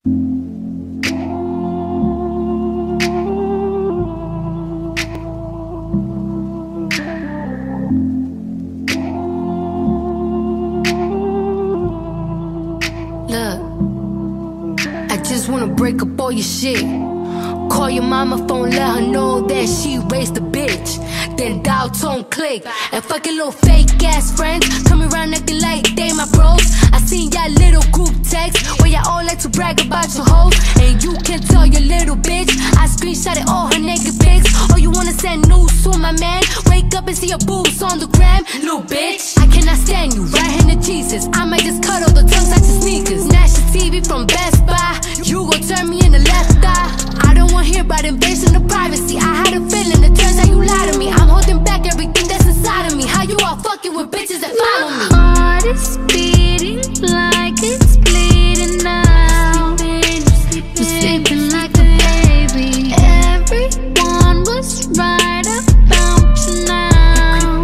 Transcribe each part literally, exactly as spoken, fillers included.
Break up all your shit. Call your mama phone, let her know that she raised a bitch. Then dial tone click. And fucking little fake ass friends coming around acting like they my bros. I seen y'all little group text where y'all all like to brag about your hoes. And you can tell your little bitch I screenshotted all her naked pics. Or you wanna send news to my man, wake up and see your boobs on the gram. Little bitch, I cannot stand you, right hand to Jesus. I might just cut all the tongues out your sneakers. National T V from Best Buy, you gon' turn me in the left eye. I don't wanna hear about invasion of privacy. I had a feeling, it turns out you lied to me. I'm holding back everything that's inside of me. How you all fucking with bitches that follow me? My heart is beating like it's bleeding now. You're sleeping like a baby. Everyone was right about you now.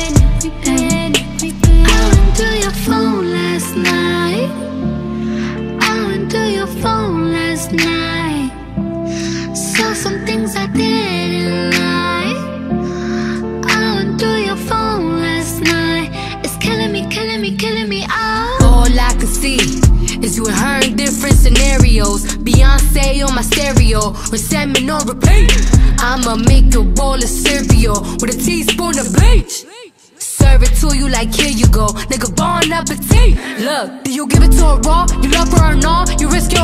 I went to your phone last night. I went to your phone last night. Saw some things I didn't like. I went to your phone last night. It's killing me, killing me, killing me out. All I can see is you and her in different scenarios. Beyonce on my stereo, resentment on repeat. I'ma make a bowl of cereal with a teaspoon of bleach. Serve it to you like here you go, nigga, bon appetit. Look, do you give it to her raw? You love her or not? You risk